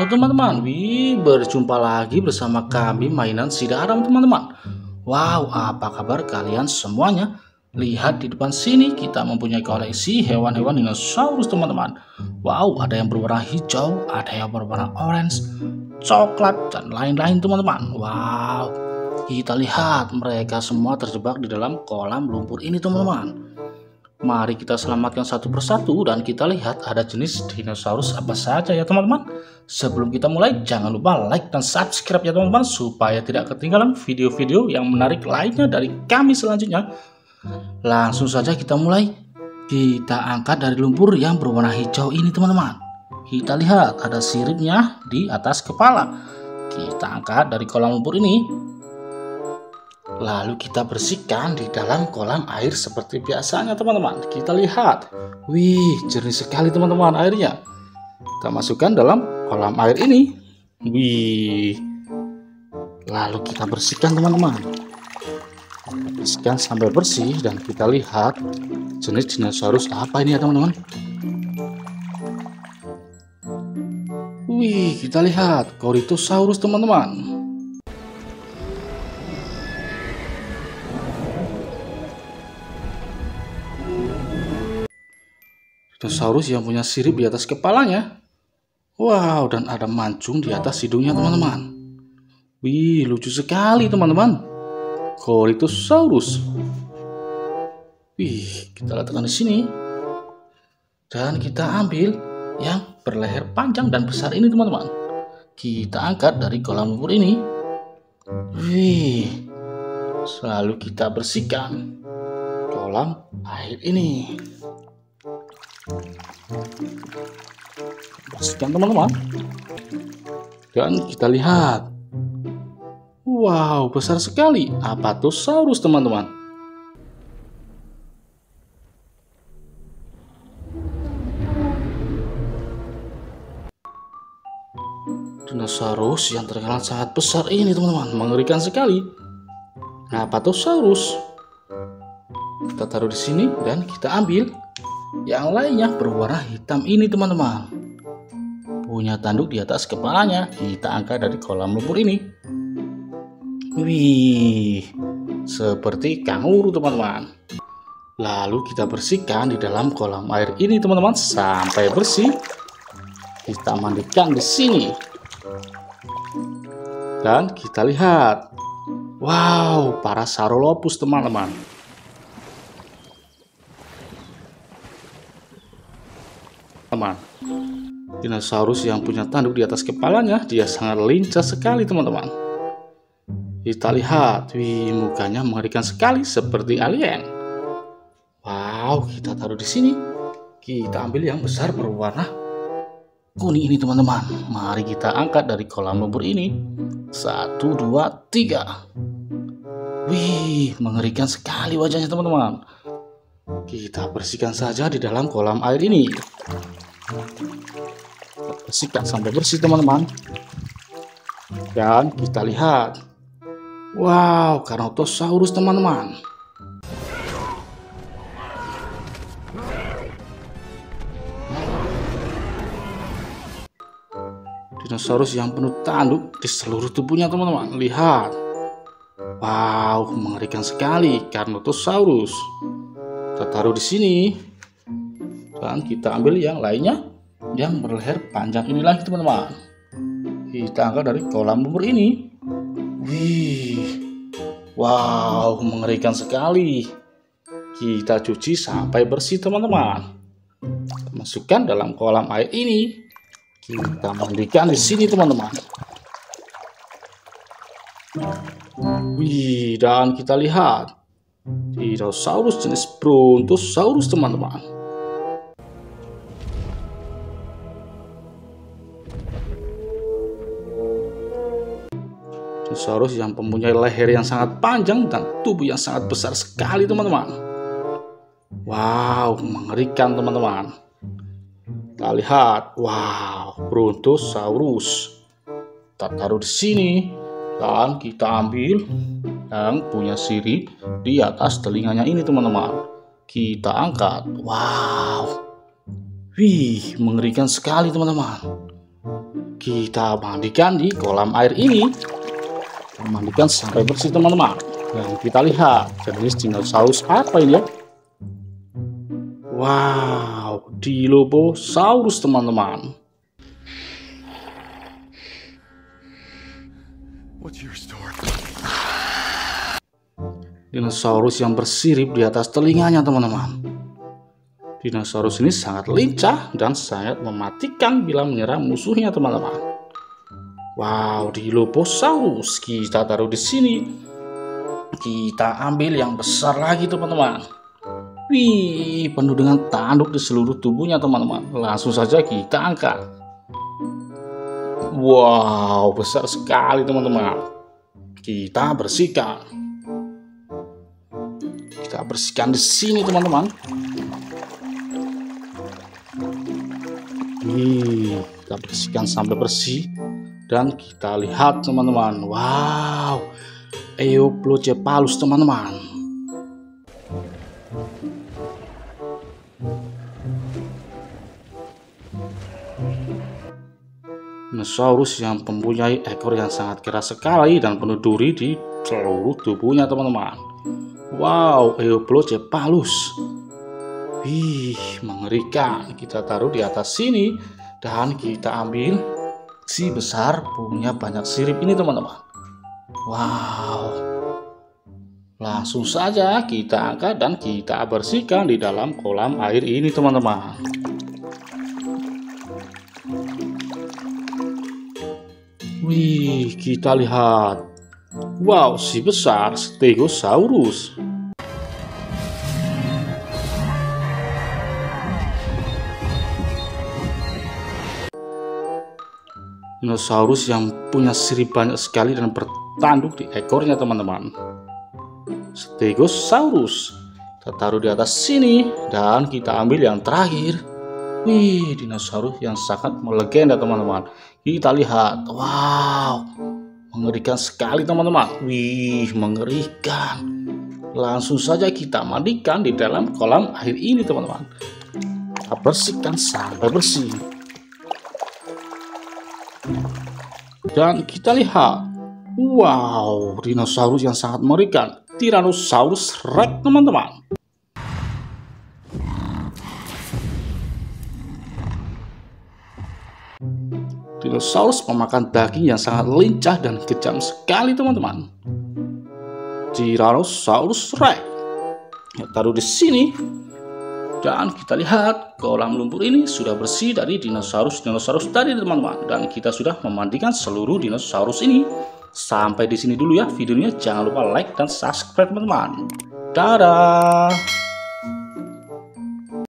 Halo teman-teman, berjumpa lagi bersama kami mainan Sidaram teman-teman. Wow, apa kabar kalian semuanya? Lihat di depan sini kita mempunyai koleksi hewan-hewan dinosaurus teman-teman. Wow, ada yang berwarna hijau, ada yang berwarna orange, coklat, dan lain-lain teman-teman. Wow, kita lihat mereka semua terjebak di dalam kolam lumpur ini teman-teman. Mari kita selamatkan satu persatu dan kita lihat ada jenis dinosaurus apa saja ya teman-teman. Sebelum kita mulai jangan lupa like dan subscribe ya teman-teman supaya tidak ketinggalan video-video yang menarik lainnya dari kami selanjutnya. Langsung saja kita mulai. Kita angkat dari lumpur yang berwarna hijau ini teman-teman. Kita lihat ada siripnya di atas kepala. Kita angkat dari kolam lumpur ini. Lalu kita bersihkan di dalam kolam air seperti biasanya teman-teman. Kita lihat, wih jernih sekali teman-teman airnya. Kita masukkan dalam kolam air ini. Wih, lalu kita bersihkan teman-teman. Bersihkan sampai bersih dan kita lihat jenis dinosaurus apa ini ya teman-teman. Wih, kita lihat Corythosaurus teman-teman. Dinosaurus yang punya sirip di atas kepalanya. Wow, dan ada mancung di atas hidungnya teman-teman. Wih, lucu sekali teman-teman. Corythosaurus. Wih, kita letakkan di sini. Dan kita ambil yang berleher panjang dan besar ini teman-teman. Kita angkat dari kolam lumpur ini. Wih, selalu kita bersihkan kolam air ini. Bersihkan teman-teman. Dan kita lihat. Wow, besar sekali Apatosaurus teman-teman. Dinosaurus yang terkenal sangat besar ini teman-teman, mengerikan sekali. Apatosaurus. Kita taruh di sini dan kita ambil yang lainnya berwarna hitam ini teman-teman. Punya tanduk di atas kepalanya. Kita angkat dari kolam lumpur ini. Wih, seperti kanguru teman-teman. Lalu kita bersihkan di dalam kolam air ini teman-teman sampai bersih. Kita mandikan di sini. Dan kita lihat. Wow, Parasaurolophus teman-teman. Dinosaurus yang punya tanduk di atas kepalanya, dia sangat lincah sekali teman-teman. Kita lihat, wih mukanya mengerikan sekali seperti alien. Wow, kita taruh di sini. Kita ambil yang besar berwarna kuning ini teman-teman. Mari kita angkat dari kolam lumpur ini. 1, 2, 3. Wih, mengerikan sekali wajahnya teman-teman. Kita bersihkan saja di dalam kolam air ini. Bersihkan sampai bersih teman-teman. Dan kita lihat. Wow, Carnotaurus teman-teman. Dinosaurus yang penuh tanduk di seluruh tubuhnya teman-teman. Lihat. Wow, mengerikan sekali Carnotaurus. Kita taruh di sini. Dan kita ambil yang lainnya yang berleher panjang ini lagi teman-teman. Kita angkat dari kolam lumpur ini. Wih, wow, mengerikan sekali. Kita cuci sampai bersih teman-teman. Masukkan dalam kolam air ini. Kita mandikan di sini teman-teman. Wih, dan kita lihat dinosaurus jenis Brontosaurus teman-teman. Dinosaurus yang mempunyai leher yang sangat panjang dan tubuh yang sangat besar sekali teman-teman. Wow, mengerikan teman-teman. Kita lihat, wow, Brontosaurus. Kita taruh di sini dan kita ambil yang punya sirip di atas telinganya ini teman-teman. Kita angkat. Wow, wih, mengerikan sekali teman-teman. kita mandikan di kolam air ini. Kita mandikan sampai bersih teman-teman. Dan kita lihat jenis dinosaurus apa ini ya. Wow, Dilophosaurus teman-teman. Dinosaurus yang bersirip di atas telinganya teman-teman. Dinosaurus ini sangat lincah dan sangat mematikan bila menyerang musuhnya teman-teman. Wow, Dilophosaurus kita taruh di sini. Kita ambil yang besar lagi teman-teman. Wih, penuh dengan tanduk di seluruh tubuhnya teman-teman. Langsung saja kita angkat. Wow, besar sekali teman-teman. Kita bersihkan. Kita bersihkan di sini teman-teman. Kita bersihkan sampai bersih. Dan kita lihat teman-teman. Wow, Euplocephalus teman-teman. Dinosaurus yang mempunyai ekor yang sangat keras sekali dan penuh duri di seluruh tubuhnya teman-teman. Wow, Euplocephalus. Wih, mengerikan. Kita taruh di atas sini dan kita ambil si besar punya banyak sirip ini teman-teman. Wow, langsung saja kita angkat dan kita bersihkan di dalam kolam air ini teman-teman. Wih, kita lihat. Wow, si besar Stegosaurus. Dinosaurus yang punya sirip banyak sekali dan bertanduk di ekornya teman-teman. Stegosaurus. Kita taruh di atas sini dan kita ambil yang terakhir. Wih, dinosaurus yang sangat melegenda teman-teman. Kita lihat. Wow, mengerikan sekali teman-teman. Wih, mengerikan. Langsung saja kita mandikan di dalam kolam air ini teman-teman. Kita bersihkan sampai bersih. Dan kita lihat. Wow, dinosaurus yang sangat mengerikan. Tyrannosaurus Rex teman-teman. Dinosaurus memakan daging yang sangat lincah dan kejam sekali teman-teman. Tyrannosaurus Rex. Ya, taruh di sini. Dan kita lihat kolam lumpur ini sudah bersih dari dinosaurus tadi teman-teman. Dan kita sudah memandikan seluruh dinosaurus ini. Sampai di sini dulu ya videonya. Jangan lupa like dan subscribe teman-teman. Dadah.